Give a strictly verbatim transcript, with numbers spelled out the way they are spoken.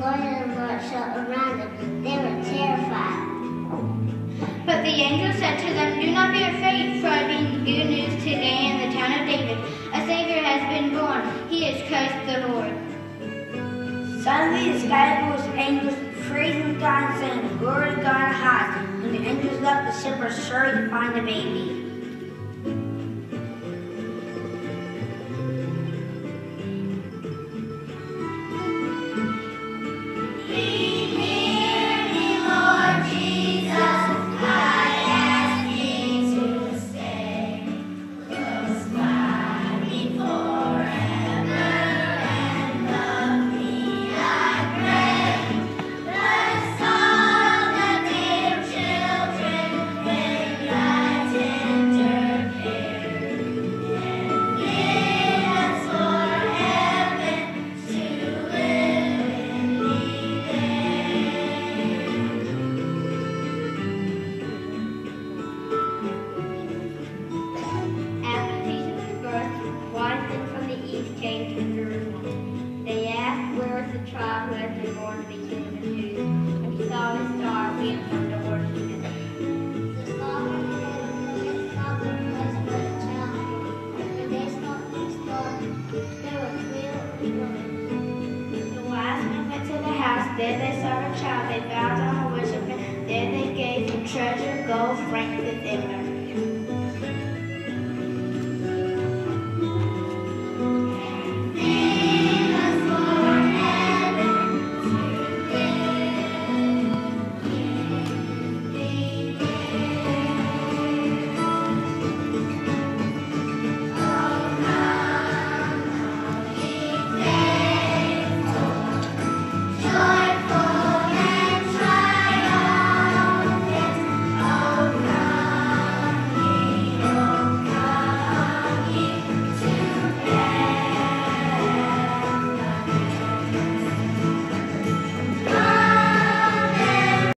boiling blood shut around them. They were terrified. But the angel said to them, "Do not be afraid, for I bring good news today in the town of David. A Savior has been born. He is Christ the Lord." Suddenly the sky was angels praising God and saying, "Glory to God in the highest." When the angels left, the shepherds hurried to find the baby. Came to Jerusalem. They asked, "Where is the child who has been born to be king of the Jews?" When he saw his star, we had come to worship him. The star had a place, not the place where the child was. When they saw the star, they were filled with joy. The wise men went to the house. There they saw the child. They bowed down and worshipped him. There they gave him treasure, gold, frankincense, and myrrh.